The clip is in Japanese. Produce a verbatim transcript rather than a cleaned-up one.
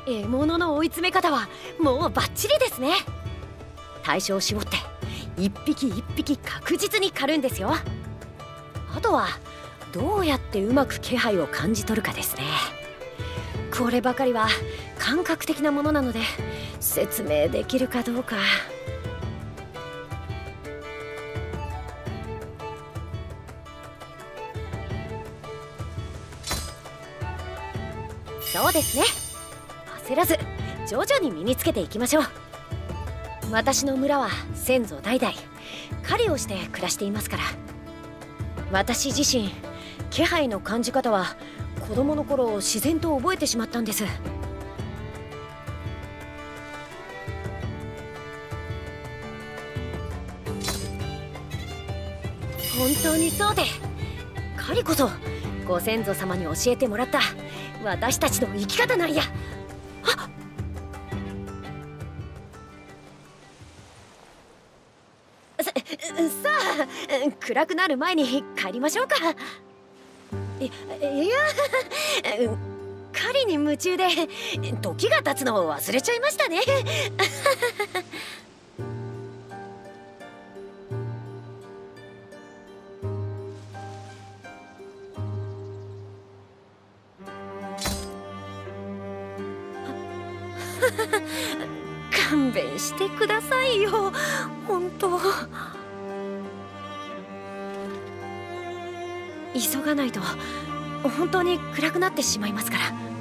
獲物の追い詰め方はもうバッチリですね。対象を絞って一匹一匹確実に狩るんですよ。あとはどうやってうまく気配を感じ取るかですね。こればかりは感覚的なものなので説明できるかどうか。そうですね、焦らず徐々に身につけていきましょう。私の村は先祖代々狩りをして暮らしていますから。私自身気配の感じ方は子供の頃自然と覚えてしまったんです。本当にそうで、狩りこそご先祖様に教えてもらった私たちの生き方なんや。あっ、ささあ暗くなる前に帰りましょうか。いいや狩りに夢中で時が経つのを忘れちゃいましたね。勘弁してくださいよ、本当。急がないと本当に暗くなってしまいますから。